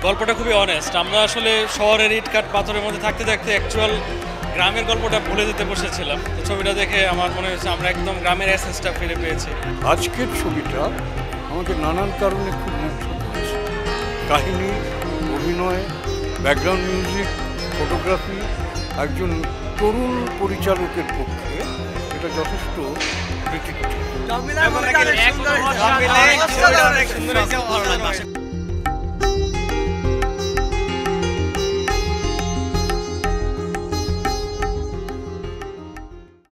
গল্পটা খুবই অনেস্ট। আমরা আসলে শহরের ইট কাঠ পাথরের মধ্যে থাকতে থাকতে অ্যাকচুয়াল গ্রামের গল্পটা ভুলে যেতে বসেছিলাম। তো ছবিটা দেখে আমার মনে হয়েছে আমরা একদম গ্রামের এসেন্সটা ফিরে পেয়েছি। আজকের ছবিটা আমাকে নানান কারণে খুব মুগ্ধ করেছে। কাহিনী, অভিনয়, ব্যাকগ্রাউন্ড মিউজিক, ফটোগ্রাফি, একজন তরুণ পরিচালকের পক্ষে এটা যথেষ্ট ক্রিটিক্যাল।